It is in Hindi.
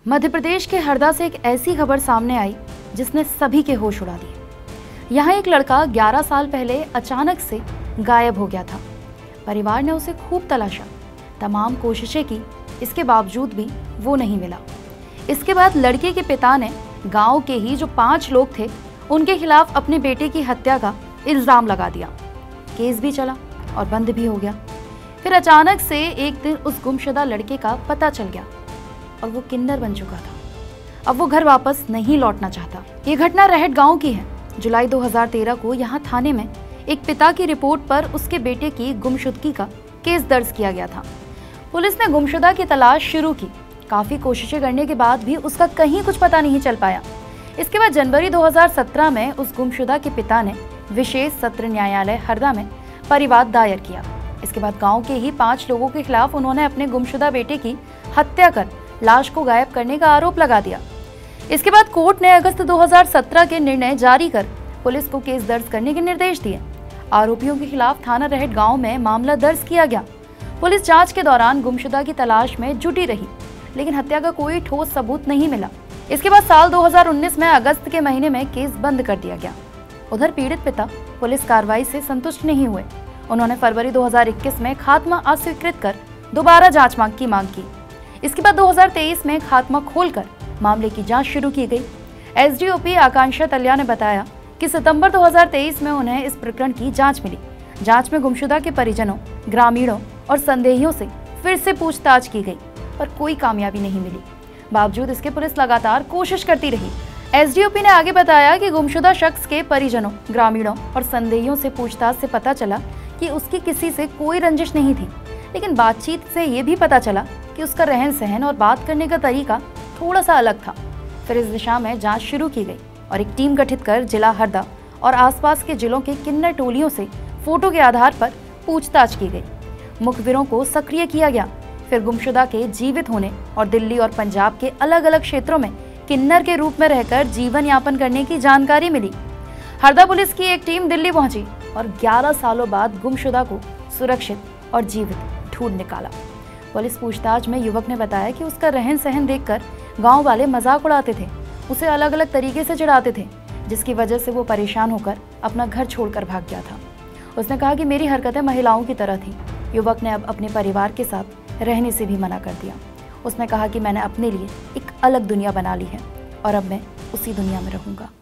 मध्य प्रदेश के हरदा से एक ऐसी खबर सामने आई जिसने सभी के होश उड़ा दिए। यहाँ एक लड़का 11 साल पहले अचानक से गायब हो गया था। परिवार ने उसे खूब तलाशा, तमाम कोशिशें की, इसके बावजूद भी वो नहीं मिला। इसके बाद लड़के के पिता ने गांव के ही जो 5 लोग थे उनके खिलाफ अपने बेटे की हत्या का इल्जाम लगा दिया। केस भी चला और बंद भी हो गया। फिर अचानक से एक दिन उस गुमशुदा लड़के का पता चल गया और वो किन्नर बन चुका था। अब वो घर वापस नहीं लौटना चाहता। ये घटना रहट गांव की है। जुलाई 2013 को यहाँ थाने में एक पिता की रिपोर्ट पर उसके बेटे की गुमशुदगी का केस दर्ज किया गया था। पुलिस ने गुमशुदा की तलाश शुरू की। काफी कोशिशें करने के बाद भी उसका कहीं कुछ पता नहीं चल पाया। इसके बाद जनवरी 2017 में उस गुमशुदा के पिता ने विशेष सत्र न्यायालय हरदा में परिवाद दायर किया। इसके बाद गांव के ही 5 लोगों के खिलाफ उन्होंने अपने गुमशुदा बेटे की हत्या कर लाश को गायब करने का आरोप लगा दिया। इसके बाद कोर्ट ने अगस्त 2017 के निर्णय जारी कर पुलिस को केस दर्ज करने के निर्देश दिए। आरोपियों के खिलाफ थाना रहट गांव में मामला दर्ज किया गया। पुलिस जांच के दौरान गुमशुदा की तलाश में जुटी रही, लेकिन हत्या का कोई ठोस सबूत नहीं मिला। इसके बाद साल 2019 में अगस्त के महीने में केस बंद कर दिया गया। उधर पीड़ित पिता पुलिस कार्रवाई से संतुष्ट नहीं हुए। उन्होंने फरवरी 2021 में खात्मा अस्वीकृत कर दोबारा जांच की मांग की। इसके बाद 2023 में खात्मा खोलकर मामले की जांच शुरू की गई। एसडीओपी आकांक्षा तल्या ने बताया कि सितंबर 2023 में उन्हें इस प्रकरण की जांच मिली। जांच में गुमशुदा के परिजनों, ग्रामीणों और संदेहियों से फिर से पूछताछ की गई, पर कोई कामयाबी नहीं मिली। बावजूद इसके पुलिस लगातार कोशिश करती रही। एसडीओपी ने आगे बताया कि गुमशुदा शख्स के परिजनों, ग्रामीणों और संदेहियों से पूछताछ से पता चला कि उसकी किसी से कोई रंजिश नहीं थी, लेकिन बातचीत से ये भी पता चला कि उसका रहन सहन और बात करने का तरीका थोड़ा सा अलग था। फिर इस दिशा में जांच शुरू की गई और एक टीम गठित कर जिला हरदा और आसपास के जिलों के किन्नर टोलियों से फोटो के आधार पर पूछताछ की गई। मुखबिरों को सक्रिय किया गया। फिर गुमशुदा के जीवित होने और दिल्ली और पंजाब के अलग अलग क्षेत्रों में किन्नर के रूप में रहकर जीवन यापन करने की जानकारी मिली। हरदा पुलिस की एक टीम दिल्ली पहुंची और 11 सालों बाद गुमशुदा को सुरक्षित और जीवित ढूंढ निकाला। पुलिस पूछताछ में युवक ने बताया कि उसका रहन सहन देखकर गांव वाले मजाक उड़ाते थे, उसे अलग अलग तरीके से चिढ़ाते थे, जिसकी वजह से वो परेशान होकर अपना घर छोड़कर भाग गया था। उसने कहा कि मेरी हरकतें महिलाओं की तरह थी। युवक ने अब अपने परिवार के साथ रहने से भी मना कर दिया। उसने कहा कि मैंने अपने लिए एक अलग दुनिया बना ली है और अब मैं उसी दुनिया में रहूंगा।